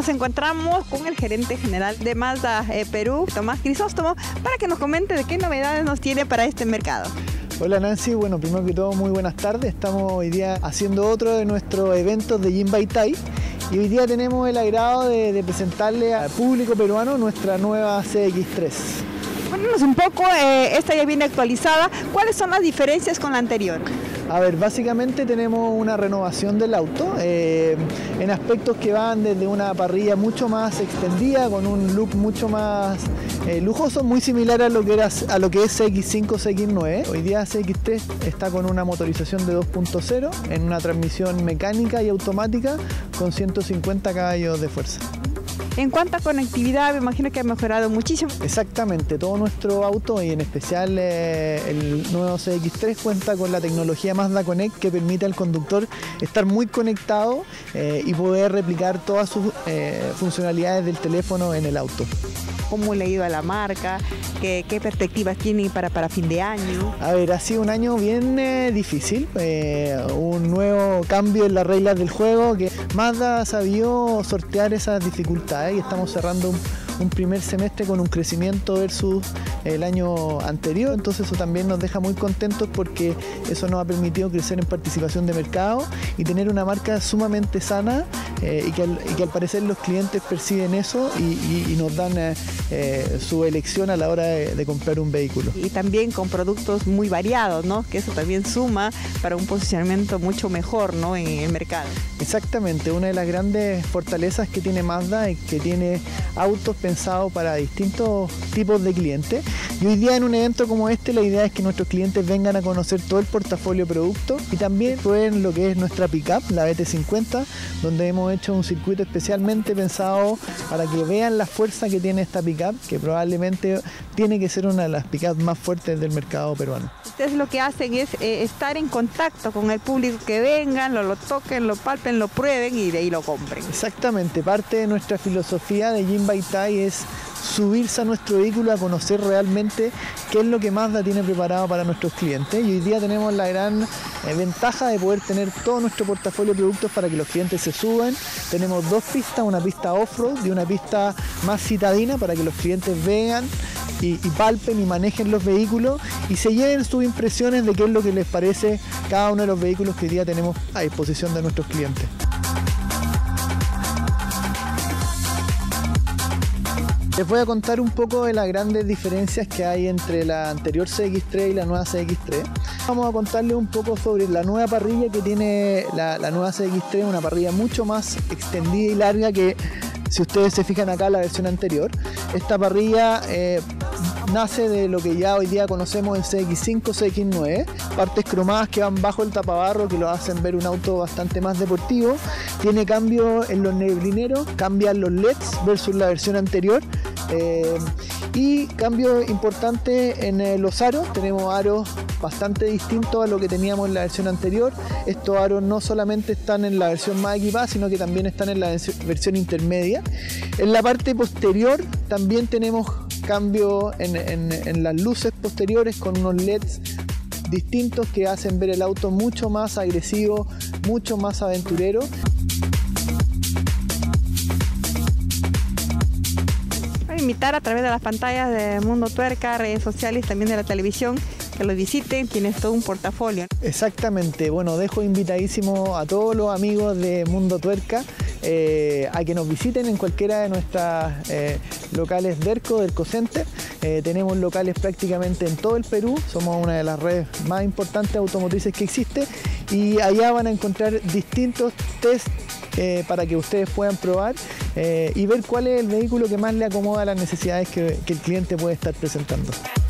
encontramos con el gerente general de Mazda Perú, Tomás Crisóstomo, para que nos comente de qué novedades nos tiene para este mercado. Hola Nancy, bueno, primero que todo muy buenas tardes. Estamos hoy día haciendo otro de nuestros eventos de Jin Baitai y hoy día tenemos el agrado de presentarle al público peruano nuestra nueva CX-3. Cuéntanos un poco, esta ya viene actualizada, ¿cuáles son las diferencias con la anterior? A ver, básicamente tenemos una renovación del auto en aspectos que van desde una parrilla mucho más extendida, con un look mucho más lujoso, muy similar a lo que es CX5, CX9. Hoy día CX3 está con una motorización de 2.0 en una transmisión mecánica y automática con 150 caballos de fuerza. En cuanto a conectividad, me imagino que ha mejorado muchísimo. Exactamente, todo nuestro auto y en especial el nuevo CX3 cuenta con la tecnología Mazda Connect que permite al conductor estar muy conectado y poder replicar todas sus funcionalidades del teléfono en el auto. ¿Cómo le ha ido a la marca? ¿Qué perspectivas tiene para fin de año? A ver, ha sido un año bien difícil, un nuevo cambio en las reglas del juego que Mazda sabió sortear esas dificultades y estamos cerrando un primer semestre con un crecimiento versus el año anterior, entonces eso también nos deja muy contentos porque eso nos ha permitido crecer en participación de mercado y tener una marca sumamente sana y que al parecer los clientes perciben eso y nos dan su elección a la hora de comprar un vehículo. Y también con productos muy variados, ¿no? Que eso también suma para un posicionamiento mucho mejor, ¿no? En el mercado. Exactamente, una de las grandes fortalezas que tiene Mazda es que tiene autos pensados para distintos tipos de clientes y hoy día en un evento como este la idea es que nuestros clientes vengan a conocer todo el portafolio de productos y también prueben lo que es nuestra pickup, la BT50, donde hemos hecho un circuito especialmente pensado para que vean la fuerza que tiene esta pickup, que probablemente tiene que ser una de las pickups más fuertes del mercado peruano. Ustedes lo que hacen es estar en contacto con el público, que vengan, lo toquen, lo palpen, lo prueben y de ahí lo compren. Exactamente, parte de nuestra filosofía de Jin Baitai es subirse a nuestro vehículo a conocer realmente qué es lo que Mazda tiene preparado para nuestros clientes y hoy día tenemos la gran ventaja de poder tener todo nuestro portafolio de productos para que los clientes se suban. Tenemos dos pistas, una pista off-road y una pista más citadina para que los clientes vean y palpen y manejen los vehículos y se lleven sus impresiones de qué es lo que les parece cada uno de los vehículos que hoy día tenemos a disposición de nuestros clientes. Les voy a contar un poco de las grandes diferencias que hay entre la anterior CX3 y la nueva CX3. Vamos a contarles un poco sobre la nueva parrilla que tiene la nueva CX3, una parrilla mucho más extendida y larga que, si ustedes se fijan acá, la versión anterior. Esta parrilla nace de lo que ya hoy día conocemos en CX5, CX9, partes cromadas que van bajo el tapabarro que lo hacen ver un auto bastante más deportivo. Tiene cambio en los neblineros, cambian los LEDs versus la versión anterior y cambio importante en los aros. Tenemos aros bastante distintos a lo que teníamos en la versión anterior. Estos aros no solamente están en la versión más equipada, sino que también están en la versión intermedia. En la parte posterior también tenemos cambio en las luces posteriores con unos LEDs distintos que hacen ver el auto mucho más agresivo, mucho más aventurero. Voy a invitar a través de las pantallas de Mundo Tuerca, redes sociales, también de la televisión, que lo visiten, tienes todo un portafolio. Exactamente, bueno, dejo invitadísimo a todos los amigos de Mundo Tuerca a que nos visiten en cualquiera de nuestras locales Derco Center. Tenemos locales prácticamente en todo el Perú, somos una de las redes más importantes automotrices que existe y allá van a encontrar distintos test para que ustedes puedan probar y ver cuál es el vehículo que más le acomoda a las necesidades que el cliente puede estar presentando.